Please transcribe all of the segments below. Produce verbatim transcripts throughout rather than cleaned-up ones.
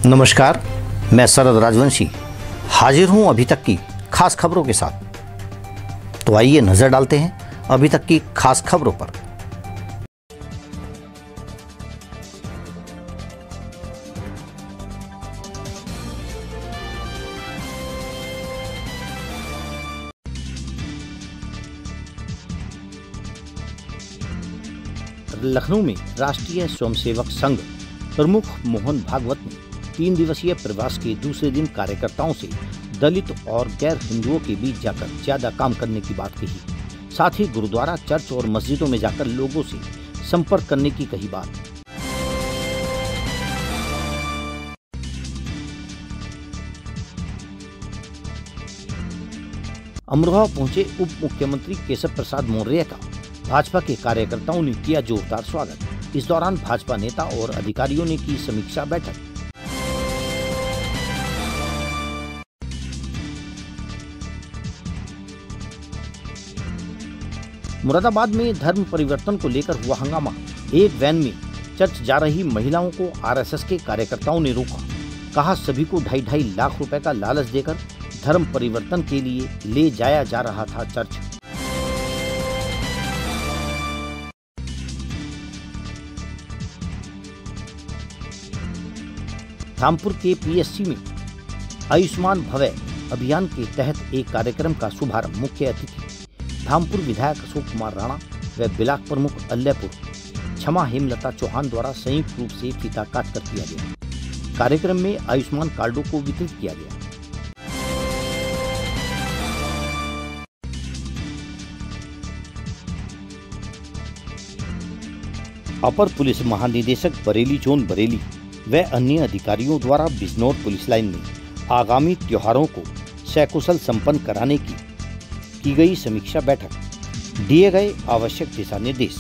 नमस्कार, मैं शरद राजवंशी हाजिर हूं अभी तक की खास खबरों के साथ। तो आइए नजर डालते हैं अभी तक की खास खबरों पर। लखनऊ में राष्ट्रीय स्वयंसेवक संघ प्रमुख मोहन भागवत ने तीन दिवसीय प्रवास के दूसरे दिन कार्यकर्ताओं से दलित और गैर हिंदुओं के बीच जाकर ज्यादा काम करने की बात कही। साथ ही गुरुद्वारा, चर्च और मस्जिदों में जाकर लोगों से संपर्क करने की कही बात। अमरोहा पहुंचे उप मुख्यमंत्री केशव प्रसाद मौर्य का भाजपा के कार्यकर्ताओं ने किया जोरदार स्वागत। इस दौरान भाजपा नेता और अधिकारियों ने की समीक्षा बैठक। मुरादाबाद में धर्म परिवर्तन को लेकर हुआ हंगामा। एक वैन में चर्च जा रही महिलाओं को आरएसएस के कार्यकर्ताओं ने रोका। कहा, सभी को ढाई ढाई लाख रुपए का लालच देकर धर्म परिवर्तन के लिए ले जाया जा रहा था चर्च। धामपुर के पीएससी में आयुष्मान भवय अभियान के तहत एक कार्यक्रम का शुभारंभ। मुख्य अतिथि धामपुर विधायक अशोक कुमार राणा व ब्लॉक प्रमुख अल्लापुर क्षमा हेमलता चौहान द्वारा संयुक्त रूप से फीता काट कर किया गया। कार्यक्रम में आयुष्मान कार्डों को वितरित किया गया। अपर पुलिस महानिदेशक बरेली जोन बरेली व अन्य अधिकारियों द्वारा बिजनौर पुलिस लाइन में आगामी त्योहारों को सकुशल संपन्न कराने की की गई समीक्षा बैठक। दिए गए आवश्यक दिशा निर्देश।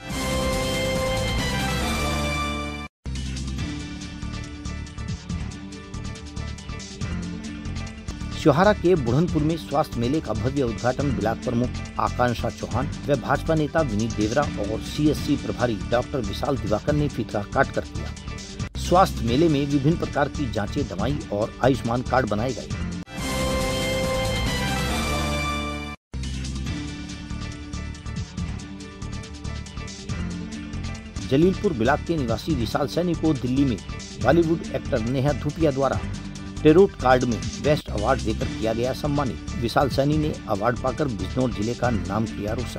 चौहारा के बुढ़नपुर में स्वास्थ्य मेले का भव्य उद्घाटन ब्लॉक प्रमुख आकांक्षा चौहान व भाजपा नेता विनीत देवरा और सीएससी प्रभारी डॉक्टर विशाल दिवाकर ने फीता काट कर किया। स्वास्थ्य मेले में विभिन्न प्रकार की जांचें, दवाई और आयुष्मान कार्ड बनाए गए। जलीलपुर ब्लॉक के निवासी विशाल सैनी को दिल्ली में बॉलीवुड एक्टर नेहा धूपिया द्वारा टेरोट कार्ड में बेस्ट अवार्ड देकर किया गया सम्मानित। विशाल सैनी ने अवार्ड पाकर बिजनौर जिले का नाम किया रोशन।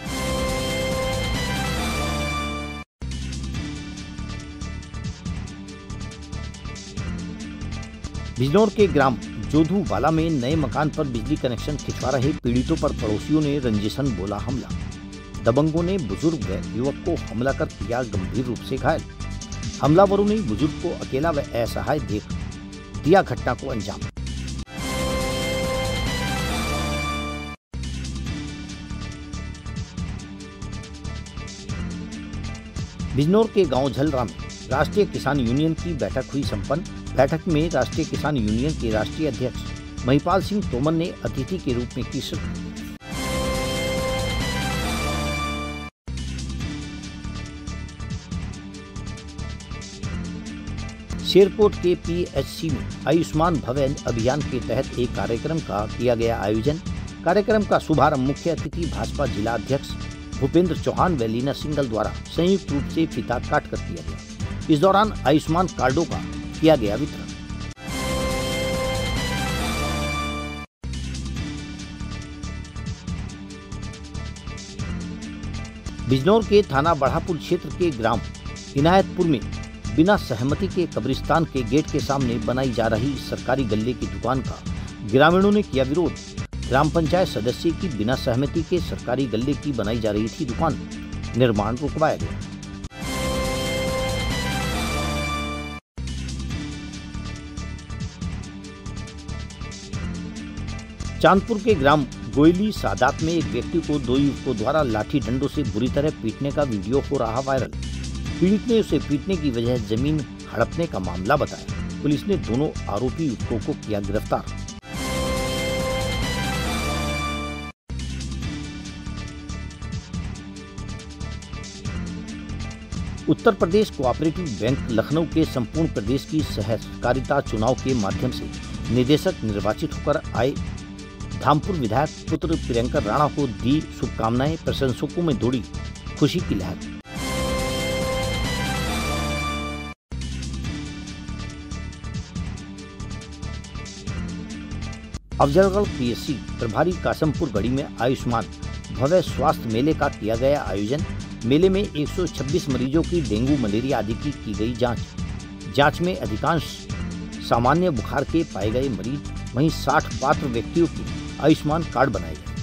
बिजनौर के ग्राम जोधूवाला में नए मकान पर बिजली कनेक्शन खिंचवा रहे पीड़ितों पर पड़ोसियों ने रंजिशन बोला हमला। दबंगों ने बुजुर्ग व युवक को हमला कर किया गंभीर रूप से घायल। हमलावरों ने बुजुर्ग को अकेला व असहाय देख दिया घटना को अंजाम। बिजनौर के गांव झलरा में राष्ट्रीय किसान यूनियन की बैठक हुई संपन्न। बैठक में राष्ट्रीय किसान यूनियन के राष्ट्रीय अध्यक्ष महिपाल सिंह तोमर ने अतिथि के रूप में की शिरकत। शेरकोट के पीएचसी में आयुष्मान भवय अभियान के तहत एक कार्यक्रम का किया गया आयोजन। कार्यक्रम का शुभारंभ मुख्य अतिथि भाजपा जिला अध्यक्ष भूपेंद्र चौहान व लीना सिंगल द्वारा संयुक्त रूप से फीता काट कर किया गया। इस दौरान आयुष्मान कार्डों का किया गया वितरण। बिजनौर के थाना बढ़ापुर क्षेत्र के ग्राम इनायतपुर में बिना सहमति के कब्रिस्तान के गेट के सामने बनाई जा रही सरकारी गल्ले की दुकान का ग्रामीणों ने किया विरोध। ग्राम पंचायत सदस्य की बिना सहमति के सरकारी गल्ले की बनाई जा रही थी दुकान। निर्माण रुकवाया गया। चांदपुर के ग्राम गोयली सादात में एक व्यक्ति को दो युवकों द्वारा लाठी डंडों से बुरी तरह पीटने का वीडियो हो रहा वायरल। पीड़ित ने उसे पीटने की वजह जमीन हड़पने का मामला बताया। पुलिस ने दोनों आरोपी युवकों को किया गिरफ्तार। उत्तर प्रदेश कोऑपरेटिव बैंक लखनऊ के संपूर्ण प्रदेश की सहकारिता चुनाव के माध्यम से निदेशक निर्वाचित होकर आए धामपुर विधायक पुत्र प्रियंका राणा को दी शुभकामनाएं, प्रशंसकों में दौड़ी खुशी की लहर। अफजलगढ़ पीएससी प्रभारी कासमपुर गढ़ी में आयुष्मान भव्य स्वास्थ्य मेले का किया गया आयोजन। मेले में एक सौ छब्बीस मरीजों की डेंगू, मलेरिया आदि की की गई जांच। जांच में अधिकांश सामान्य बुखार के पाए गए मरीज, वहीं साठ पात्र व्यक्तियों के आयुष्मान कार्ड बनाए गए।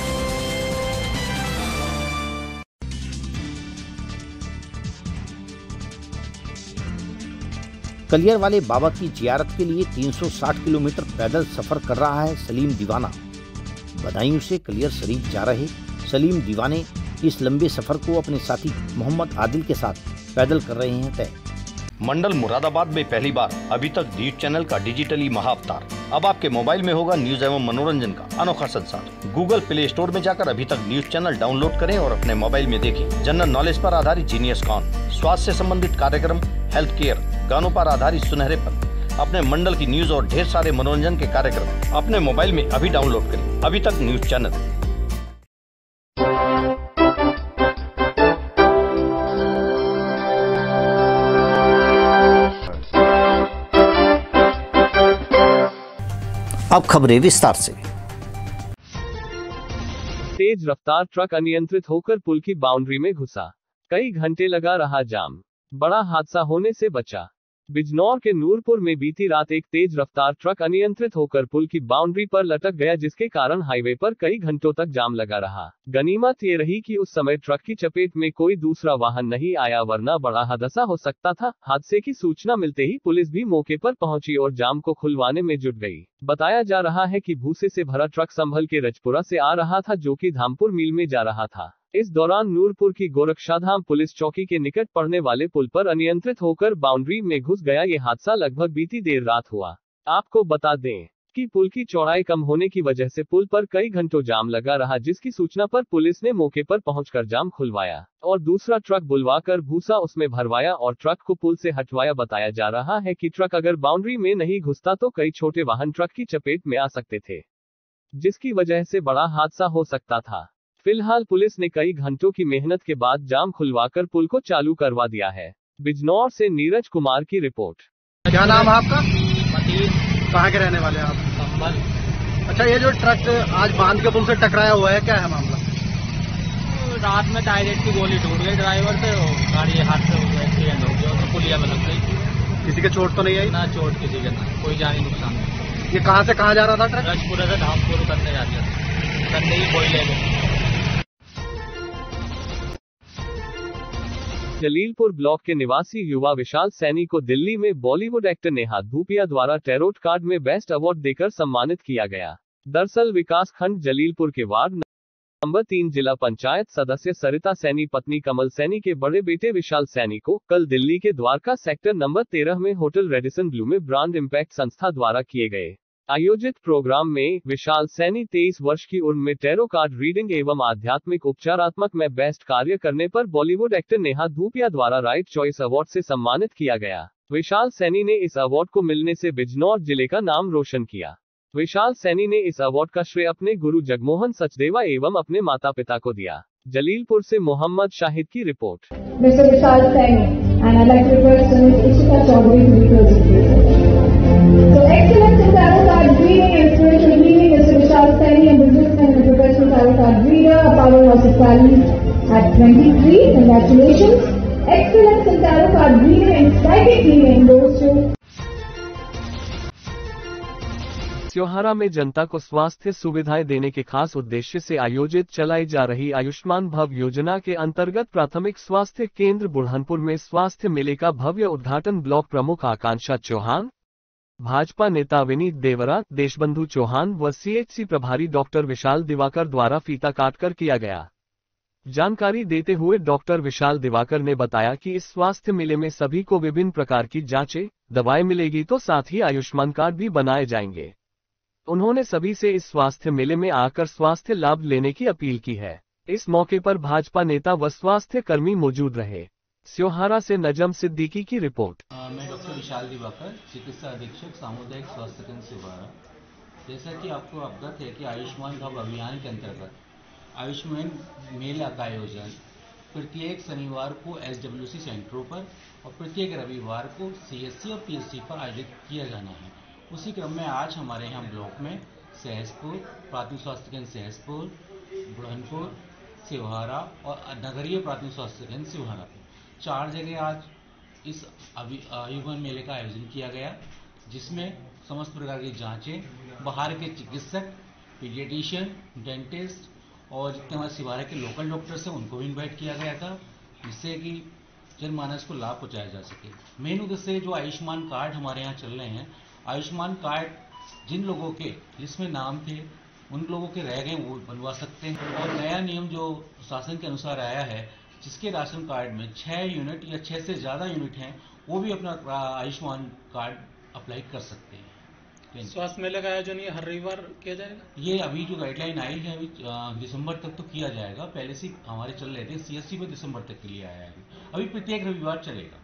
कलियर वाले बाबा की जियारत के लिए तीन सौ साठ किलोमीटर पैदल सफर कर रहा है सलीम दीवाना। बदायूं से कलियर शरीफ जा रहे सलीम दीवाने इस लंबे सफर को अपने साथी मोहम्मद आदिल के साथ पैदल कर रहे हैं तय। मंडल मुरादाबाद में पहली बार अभी तक न्यूज चैनल का डिजिटली महाअवतार। अब आपके मोबाइल में होगा न्यूज एवं मनोरंजन का अनोखा संसार। गूगल प्ले स्टोर में जाकर अभी तक न्यूज चैनल डाउनलोड करें और अपने मोबाइल में देखें जनरल नॉलेज पर आधारित जीनियस कॉन, स्वास्थ्य से संबंधित कार्यक्रम, हेल्थ केयर, गानों पर आधारित सुनहरे पल, अपने मंडल की न्यूज और ढेर सारे मनोरंजन के कार्यक्रम अपने मोबाइल में अभी डाउनलोड करें। अभी तक न्यूज चैनल। अब खबरें विस्तार से। तेज रफ्तार ट्रक अनियंत्रित होकर पुल की बाउंड्री में घुसा, कई घंटे लगा रहा जाम, बड़ा हादसा होने से बचा। बिजनौर के नूरपुर में बीती रात एक तेज रफ्तार ट्रक अनियंत्रित होकर पुल की बाउंड्री पर लटक गया, जिसके कारण हाईवे पर कई घंटों तक जाम लगा रहा। गनीमत ये रही कि उस समय ट्रक की चपेट में कोई दूसरा वाहन नहीं आया, वरना बड़ा हादसा हो सकता था। हादसे की सूचना मिलते ही पुलिस भी मौके पर पहुंची और जाम को खुलवाने में जुट गई। बताया जा रहा है कि भूसे से भरा ट्रक संभल के रजपुरा से आ रहा था, जो कि धामपुर मिल में जा रहा था। इस दौरान नूरपुर की गोरक्षाधाम पुलिस चौकी के निकट पड़ने वाले पुल पर अनियंत्रित होकर बाउंड्री में घुस गया। ये हादसा लगभग बीती देर रात हुआ। आपको बता दें कि पुल की चौड़ाई कम होने की वजह से पुल पर कई घंटों जाम लगा रहा, जिसकी सूचना पर पुलिस ने मौके पर पहुंचकर जाम खुलवाया और दूसरा ट्रक बुलवाकर भूसा उसमें भरवाया और ट्रक को पुल से हटवाया। बताया जा रहा है कि ट्रक अगर बाउंड्री में नहीं घुसता तो कई छोटे वाहन ट्रक की चपेट में आ सकते थे, जिसकी वजह से बड़ा हादसा हो सकता था। फिलहाल पुलिस ने कई घंटों की मेहनत के बाद जाम खुलवाकर पुल को चालू करवा दिया है। बिजनौर से नीरज कुमार की रिपोर्ट। क्या नाम है आपका? कहाँ के रहने वाले हैं आप? संभल। अच्छा, ये जो ट्रक आज बांध के पुल से टकराया हुआ है, क्या है मामला? रात में डायरेक्ट की गोली टूट गई ड्राइवर से, गाड़ी हाथ से एक्सीडेंट हो गया, तो पुलिया में लग गई। किसी के चोट तो नहीं आई? ना चोट किसी के, ना कोई जानी नुकसान नहीं। ये कहाँ से कहाँ जा रहा था ट्रक? रजपुरा से धामपुर करने जा रहा था, करने की कोई ले। जलीलपुर ब्लॉक के निवासी युवा विशाल सैनी को दिल्ली में बॉलीवुड एक्टर नेहा धूपिया द्वारा टैरोट कार्ड में बेस्ट अवार्ड देकर सम्मानित किया गया। दरअसल विकास खंड जलीलपुर के वार्ड नंबर तीन जिला पंचायत सदस्य सरिता सैनी पत्नी कमल सैनी के बड़े बेटे विशाल सैनी को कल दिल्ली के द्वारका सेक्टर नंबर तेरह में होटल रेडिसन ब्लू में ब्रांड इम्पैक्ट संस्था द्वारा किए गए आयोजित प्रोग्राम में विशाल सैनी तेईस वर्ष की उम्र में टैरो कार्ड रीडिंग एवं आध्यात्मिक उपचारात्मक में बेस्ट कार्य करने पर बॉलीवुड एक्टर नेहा धूपिया द्वारा राइट चॉइस अवार्ड से सम्मानित किया गया। विशाल सैनी ने इस अवार्ड को मिलने से बिजनौर जिले का नाम रोशन किया। विशाल सैनी ने इस अवार्ड का श्रेय अपने गुरु जगमोहन सचदेवा एवं अपने माता पिता को दिया। जलीलपुर से मोहम्मद शाहिद की report. Mister Vishal Saini and I'd like to request Miz Ishita Chaudhary to be presented. So excellence in tarot card reading and spiritual healing, Mister Vishal Saini, a businessman and a professional tarot card reader, Apollo Hospitality at twenty-three. Congratulations. Excellence in tarot card reading and psychic healing goes to त्योहारा में जनता को स्वास्थ्य सुविधाएं देने के खास उद्देश्य से आयोजित चलाई जा रही आयुष्मान भव योजना के अंतर्गत प्राथमिक स्वास्थ्य केंद्र बुरहानपुर में स्वास्थ्य मेले का भव्य उद्घाटन ब्लॉक प्रमुख आकांक्षा चौहान, भाजपा नेता विनीत देवरा, देशबंधु चौहान व सीएचसी प्रभारी डॉक्टर विशाल दिवाकर द्वारा फीता काटकर किया गया। जानकारी देते हुए डॉक्टर विशाल दिवाकर ने बताया कि इस स्वास्थ्य मेले में सभी को विभिन्न प्रकार की जांचें, दवाएं मिलेगी, तो साथ ही आयुष्मान कार्ड भी बनाए जाएंगे। उन्होंने सभी से इस स्वास्थ्य मेले में आकर स्वास्थ्य लाभ लेने की अपील की है। इस मौके पर भाजपा नेता व स्वास्थ्य कर्मी मौजूद रहे। स्योहारा से नजम सिद्दीकी की रिपोर्ट। आ, मैं डॉक्टर विशाल दिवाकर, चिकित्सा अधीक्षक सामुदायिक स्वास्थ्य केंद्र स्योहारा। जैसा कि आपको अवगत है कि आयुष्मान भारत अभियान के अंतर्गत आयुष्मान मेला का आयोजन प्रत्येक शनिवार को एस डब्ल्यू सी सेंटरों पर और प्रत्येक रविवार को सी एस सी और पी एच सी पर आयोजित किया जाना है। उसी क्रम में आज हमारे यहाँ ब्लॉक में सहसपुर, प्राथमिक स्वास्थ्य केंद्र सहसपुर, बुरहानपुर, स्योहारा और नगरीय प्राथमिक स्वास्थ्य केंद्र स्योहारा पर चार जगह आज इस आयुष्मान मेले का आयोजन किया गया, जिसमें समस्त प्रकार की जांचें, बाहर के चिकित्सक, पीडियाट्रिशियन, डेंटिस्ट और जितने हमारे सिवारा के लोकल डॉक्टर्स हैं उनको भी इन्वाइट किया गया था, जिससे कि जनमानस को लाभ पहुंचाया जा सके। मेन उद्देश्य जो आयुष्मान कार्ड हमारे यहाँ चल रहे हैं, आयुष्मान कार्ड जिन लोगों के लिस्ट में नाम थे उन लोगों के रह गए वो बनवा सकते हैं। और नया नियम जो शासन के अनुसार आया है, जिसके राशन कार्ड में छः यूनिट या छः से ज़्यादा यूनिट हैं वो भी अपना आयुष्मान कार्ड अप्लाई कर सकते हैं। स्वास्थ्य मेले का आयोजन ये हर रविवार किया जाएगा? ये अभी जो गाइडलाइन आई है अभी दिसंबर तक तो किया जाएगा। पहले से हमारे चल रहे थे, सी एस सी में दिसंबर तक के लिए आया है, अभी प्रत्येक रविवार चलेगा।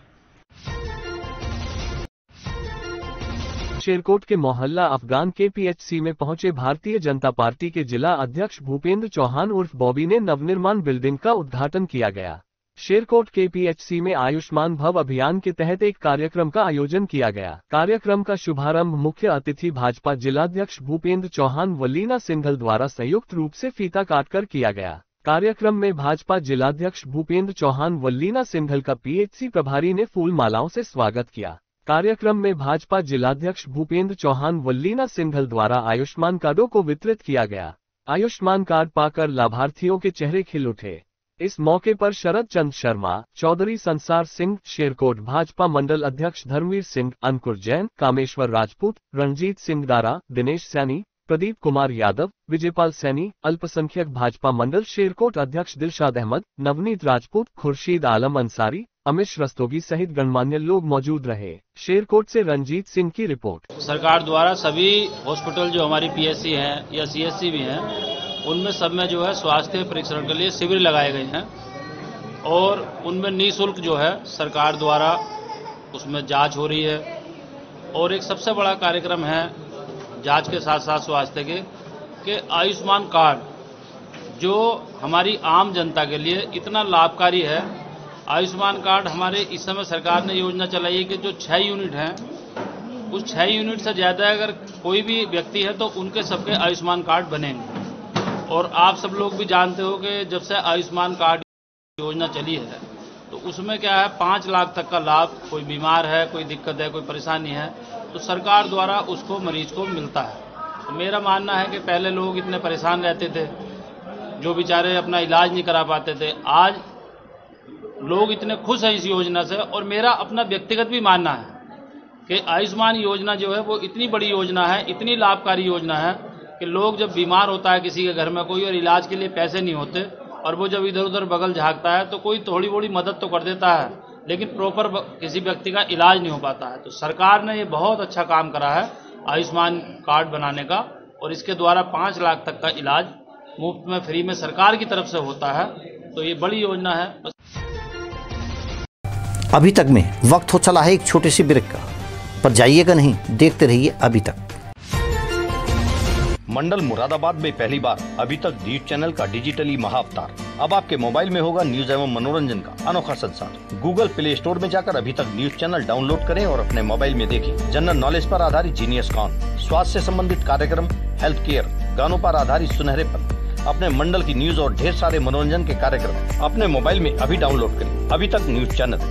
शेरकोट के मोहल्ला अफगान के पी एच सी में पहुंचे भारतीय जनता पार्टी के जिला अध्यक्ष भूपेंद्र चौहान उर्फ बॉबी ने नवनिर्माण बिल्डिंग का उद्घाटन किया गया। शेरकोट के पी एच सी में आयुष्मान भव अभियान के तहत एक कार्यक्रम का आयोजन किया गया। कार्यक्रम का शुभारंभ मुख्य अतिथि भाजपा जिलाध्यक्ष भूपेंद्र चौहान व लीना सिंघल द्वारा संयुक्त रूप से फीता काटकर किया गया। कार्यक्रम में भाजपा जिलाध्यक्ष भूपेंद्र चौहान व लीना सिंघल का पी एच सी प्रभारी ने फूल मालाओं से स्वागत किया। कार्यक्रम में भाजपा जिलाध्यक्ष भूपेंद्र चौहान व लीना सिंघल द्वारा आयुष्मान कार्डों को वितरित किया गया। आयुष्मान कार्ड पाकर लाभार्थियों के चेहरे खिल उठे। इस मौके पर शरद चंद शर्मा, चौधरी संसार सिंह, शेरकोट भाजपा मंडल अध्यक्ष धर्मवीर सिंह, अंकुर जैन, कामेश्वर राजपूत, रणजीत सिंह दारा, दिनेश सैनी, प्रदीप कुमार यादव, विजयपाल सैनी, अल्पसंख्यक भाजपा मंडल शेरकोट अध्यक्ष दिलशाद अहमद, नवनीत राजपूत, खुर्शीद आलम अंसारी, अमिश रस्तोगी सहित गणमान्य लोग मौजूद रहे। शेरकोट से रंजीत सिंह की रिपोर्ट। सरकार द्वारा सभी हॉस्पिटल जो हमारी पी एच सी है या सी एस सी भी हैं, उनमें सब में जो है स्वास्थ्य परीक्षण के लिए शिविर लगाए गए हैं और उनमें निःशुल्क जो है सरकार द्वारा उसमें जांच हो रही है। और एक सबसे बड़ा कार्यक्रम है जांच के साथ साथ स्वास्थ्य के कि आयुष्मान कार्ड जो हमारी आम जनता के लिए इतना लाभकारी है। आयुष्मान कार्ड हमारे इस समय सरकार ने योजना चलाई है कि जो छः यूनिट हैं उस छः यूनिट से ज़्यादा अगर कोई भी व्यक्ति है तो उनके सबके आयुष्मान कार्ड बनेंगे। और आप सब लोग भी जानते हो कि जब से आयुष्मान कार्ड योजना चली है तो उसमें क्या है, पाँच लाख तक का लाभ, कोई बीमार है, कोई दिक्कत है, कोई परेशानी है तो सरकार द्वारा उसको मरीज को मिलता है। तो मेरा मानना है कि पहले लोग इतने परेशान रहते थे, जो बेचारे अपना इलाज नहीं करा पाते थे, आज लोग इतने खुश हैं इस योजना से। और मेरा अपना व्यक्तिगत भी मानना है कि आयुष्मान योजना जो है वो इतनी बड़ी योजना है, इतनी लाभकारी योजना है कि लोग जब बीमार होता है किसी के घर में कोई और इलाज के लिए पैसे नहीं होते और वो जब इधर उधर बगल झाँकता है तो कोई थोड़ी बड़ी मदद तो कर देता है, लेकिन प्रॉपर किसी व्यक्ति का इलाज नहीं हो पाता है। तो सरकार ने ये बहुत अच्छा काम करा है आयुष्मान कार्ड बनाने का और इसके द्वारा पाँच लाख तक का इलाज मुफ्त में फ्री में सरकार की तरफ से होता है। तो ये बड़ी योजना है। अभी तक में वक्त हो चला है एक छोटे से ब्रेक का, पर जाइएगा नहीं, देखते रहिए अभी तक। मंडल मुरादाबाद में पहली बार अभी तक न्यूज चैनल का डिजिटली महाअवतार। अब आपके मोबाइल में होगा न्यूज एवं मनोरंजन का अनोखा संसार। गूगल प्ले स्टोर में जाकर अभी तक न्यूज चैनल डाउनलोड करें और अपने मोबाइल में देखें जनरल नॉलेज पर आधारित जीनियस कॉन, स्वास्थ्य से संबंधित कार्यक्रम, हेल्थ केयर, गानों पर आधारित सुनहरे पल, अपने मंडल की न्यूज और ढेर सारे मनोरंजन के कार्यक्रम अपने मोबाइल में अभी डाउनलोड करें। अभी तक न्यूज चैनल।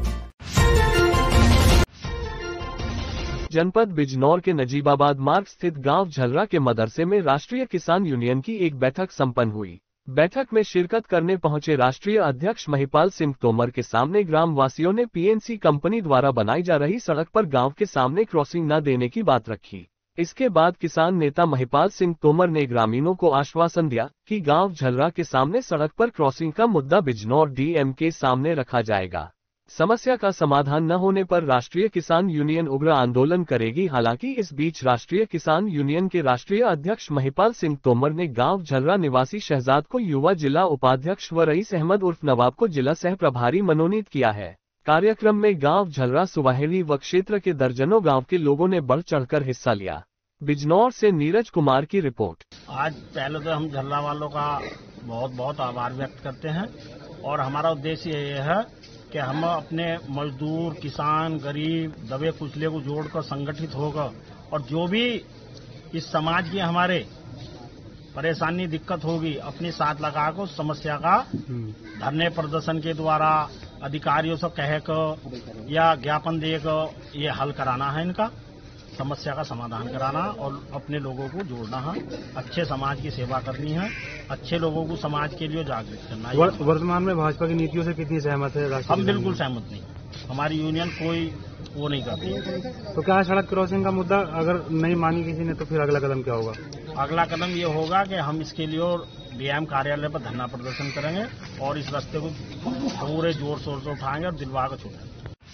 जनपद बिजनौर के नजीबाबाद मार्ग स्थित गांव झलरा के मदरसे में राष्ट्रीय किसान यूनियन की एक बैठक संपन्न हुई। बैठक में शिरकत करने पहुंचे राष्ट्रीय अध्यक्ष महिपाल सिंह तोमर के सामने ग्राम वासियों ने पी एन सी कंपनी द्वारा बनाई जा रही सड़क पर गांव के सामने क्रॉसिंग न देने की बात रखी। इसके बाद किसान नेता महिपाल सिंह तोमर ने ग्रामीणों को आश्वासन दिया कि गांव झलरा के सामने सड़क पर क्रॉसिंग का मुद्दा बिजनौर डी एम के सामने रखा जाएगा। समस्या का समाधान न होने पर राष्ट्रीय किसान यूनियन उग्र आंदोलन करेगी। हालांकि इस बीच राष्ट्रीय किसान यूनियन के राष्ट्रीय अध्यक्ष महिपाल सिंह तोमर ने गांव झलरा निवासी शहजाद को युवा जिला उपाध्यक्ष व रईस अहमद उर्फ नवाब को जिला सह प्रभारी मनोनीत किया है। कार्यक्रम में गांव झलरा सुवाहिली व क्षेत्र के दर्जनों गांव के लोगों ने बढ़ चढ़कर हिस्सा लिया। बिजनौर से नीरज कुमार की रिपोर्ट। आज पहले तो हम झलरा वालों का बहुत बहुत आभार व्यक्त करते हैं और हमारा उद्देश्य ये है कि हम अपने मजदूर, किसान, गरीब, दबे कुचले को जोड़कर संगठित होकर और जो भी इस समाज की हमारे परेशानी दिक्कत होगी अपनी साथ लगाकर समस्या का धरने प्रदर्शन के द्वारा अधिकारियों से कहकर या ज्ञापन देकर ये हल कराना है। इनका समस्या का समाधान कराना और अपने लोगों को जोड़ना है, अच्छे समाज की सेवा करनी है, अच्छे लोगों को समाज के लिए जागरूक करना है। वर, वर्तमान में भाजपा की नीतियों से कितनी सहमत है? हम बिल्कुल सहमत नहीं, हमारी यूनियन कोई वो नहीं करती। तो क्या सड़क क्रॉसिंग का मुद्दा अगर नहीं मानी किसी ने तो फिर अगला कदम क्या होगा? अगला कदम ये होगा कि हम इसके लिए और डीएम कार्यालय पर धरना प्रदर्शन करेंगे और इस रास्ते को पूरे जोर शोर से उठाएंगे और दिलवा कर छोड़ेंगे।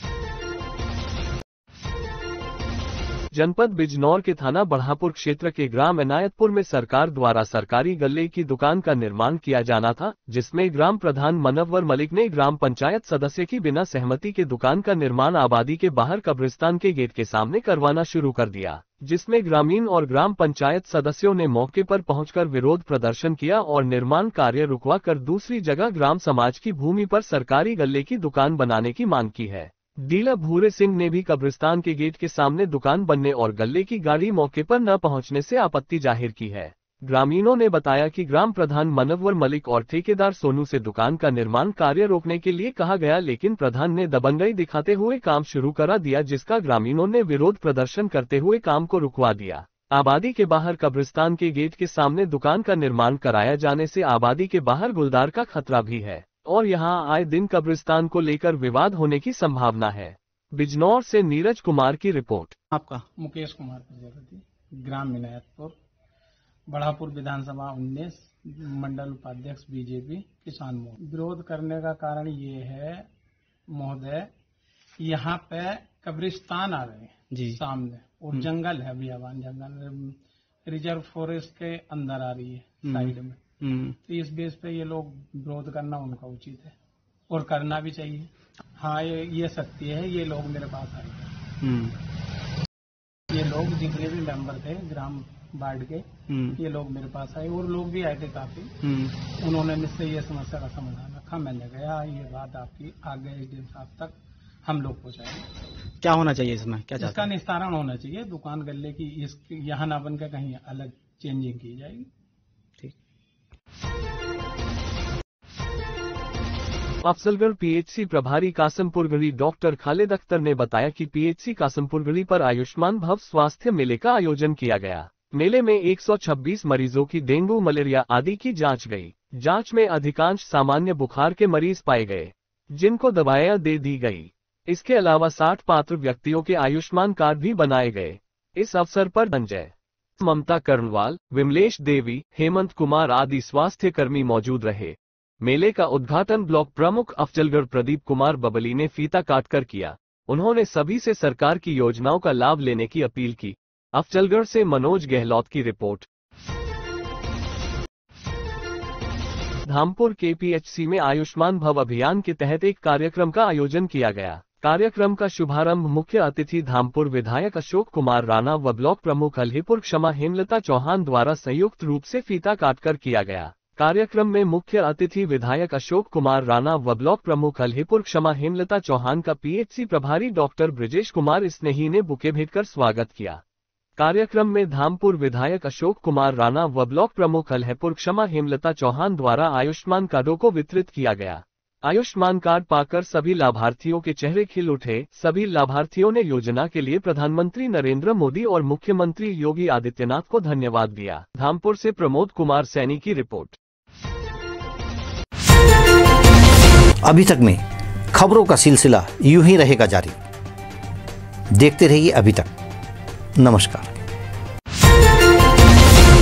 जनपद बिजनौर के थाना बढ़ापुर क्षेत्र के ग्राम इनायतपुर में सरकार द्वारा सरकारी गल्ले की दुकान का निर्माण किया जाना था, जिसमें ग्राम प्रधान मनव्वर मलिक ने ग्राम पंचायत सदस्य की बिना सहमति के दुकान का निर्माण आबादी के बाहर कब्रिस्तान के गेट के सामने करवाना शुरू कर दिया, जिसमें ग्रामीण और ग्राम पंचायत सदस्यों ने मौके पर पहुंचकर विरोध प्रदर्शन किया और निर्माण कार्य रुकवा कर दूसरी जगह ग्राम समाज की भूमि पर सरकारी गल्ले की दुकान बनाने की मांग की है। डीलर भूरे सिंह ने भी कब्रिस्तान के गेट के सामने दुकान बनने और गल्ले की गाड़ी मौके पर न पहुंचने से आपत्ति जाहिर की है। ग्रामीणों ने बताया कि ग्राम प्रधान मनव्वर मलिक और ठेकेदार सोनू से दुकान का निर्माण कार्य रोकने के लिए कहा गया, लेकिन प्रधान ने दबंगई दिखाते हुए काम शुरू करा दिया, जिसका ग्रामीणों ने विरोध प्रदर्शन करते हुए काम को रुकवा दिया। आबादी के बाहर कब्रिस्तान के गेट के सामने दुकान का निर्माण कराया जाने से आबादी के बाहर गुलदार का खतरा भी है और यहां आए दिन कब्रिस्तान को लेकर विवाद होने की संभावना है। बिजनौर से नीरज कुमार की रिपोर्ट। आपका? मुकेश कुमार प्रजापति, ग्राम इनायतपुर, बढ़ापुर विधानसभा उन्नीस, मंडल उपाध्यक्ष बीजेपी किसान मोर्चा। विरोध करने का कारण ये है महोदय, यहाँ पे कब्रिस्तान आ रहे हैं सामने और जंगल है, बियाबान जंगल, रिजर्व फॉरेस्ट के अंदर आ रही है साइड में, तो इस बेस पे ये लोग विरोध करना उनका उचित है और करना भी चाहिए। हाँ, ये ये सत्य है, ये लोग मेरे पास आए, ये लोग जितने भी मेंबर थे ग्राम वार्ड के, ये लोग मेरे पास आए और लोग भी आए थे काफी। उन्होंने मुझसे ये समस्या का समाधान रखा, मैंने कहा ये बात आपकी आगे एस डी एम साहब तक हम लोग पहुँचाएंगे। क्या होना चाहिए इसमें? क्या इसका निस्तारण होना चाहिए, दुकान गल्ले की इस यहाँ ना बनकर कहीं अलग चेंजिंग की जाएगी। अफजलगढ़ पीएचसी प्रभारी कासमपुरगढ़ी डॉक्टर खालिद अख्तर ने बताया कि पीएचसी कासमपुरगढ़ी पर आयुष्मान भव स्वास्थ्य मेले का आयोजन किया गया। मेले में एक सौ छब्बीस मरीजों की डेंगू, मलेरिया आदि की जांच गई। जांच में अधिकांश सामान्य बुखार के मरीज पाए गए, जिनको दवाएं दे दी गई। इसके अलावा साठ पात्र व्यक्तियों के आयुष्मान कार्ड भी बनाए गए। इस अवसर पर संजय, ममता कर्णवाल, विमलेश देवी, हेमंत कुमार आदि स्वास्थ्य कर्मी मौजूद रहे। मेले का उद्घाटन ब्लॉक प्रमुख अफजलगढ़ प्रदीप कुमार बबली ने फीता काटकर किया। उन्होंने सभी से सरकार की योजनाओं का लाभ लेने की अपील की। अफजलगढ़ से मनोज गहलोत की रिपोर्ट। धामपुर के पीएचसी में आयुष्मान भव अभियान के तहत एक कार्यक्रम का आयोजन किया गया। कार्यक्रम का शुभारंभ मुख्य अतिथि धामपुर विधायक अशोक कुमार राणा व ब्लॉक प्रमुख अल्हीपुर क्षमा हेमलता चौहान द्वारा संयुक्त रूप से फीता काटकर किया गया। कार्यक्रम में मुख्य अतिथि विधायक अशोक कुमार राणा व ब्लॉक प्रमुख अल्हीपुर क्षमा हेमलता चौहान का पीएचसी प्रभारी डॉक्टर ब्रिजेश कुमार स्नेही ने बुके भेंटकर स्वागत किया। कार्यक्रम में धामपुर विधायक अशोक कुमार राणा व ब्लॉक प्रमुख अल्हीपुर क्षमा हेमलता चौहान द्वारा आयुष्मान कार्डों को वितरित किया गया। आयुष्मान कार्ड पाकर सभी लाभार्थियों के चेहरे खिल उठे। सभी लाभार्थियों ने योजना के लिए प्रधानमंत्री नरेंद्र मोदी और मुख्यमंत्री योगी आदित्यनाथ को धन्यवाद दिया। धामपुर से प्रमोद कुमार सैनी की रिपोर्ट। अभी तक में खबरों का सिलसिला यूं ही रहेगा जारी। देखते रहिए अभी तक। नमस्कार।